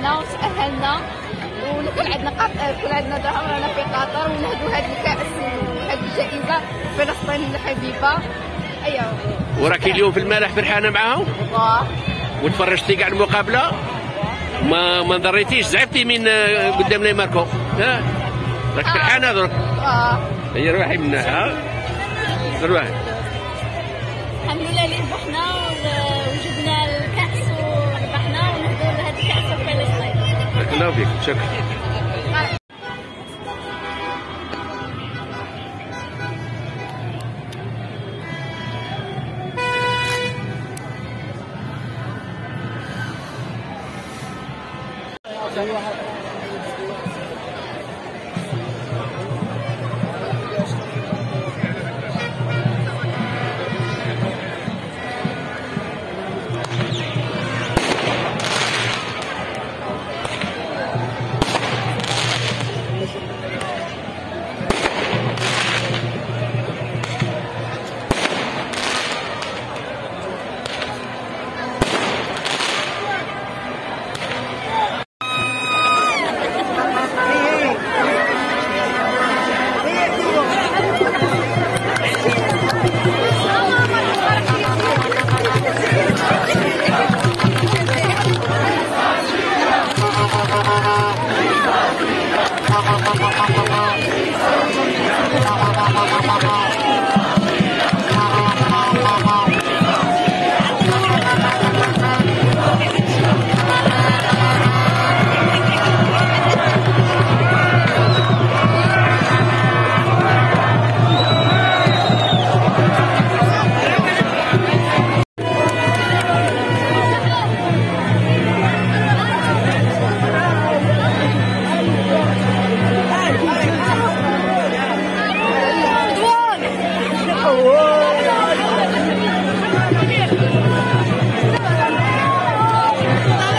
ربحنا وتأهلنا وكان عندنا دراهم رانا في قطر ونهدوا هذا الكأس وهذه الجائزة فلسطين الحبيبة. ايوا وراكي اليوم في الملاح فرحانه معاهم؟ وتفرجتي كاع المقابله؟ ما نضريتيش زعفتي من قدام لي ماركو؟ ها راك فرحانه درك؟ هي روحي منها. ها روحي. الحمد لله اللي ربحنا وجبنا الكأس وربحنا ونهدوا هذا الكأس في فلسطين. بارك الله فيك. شكرا. Oh,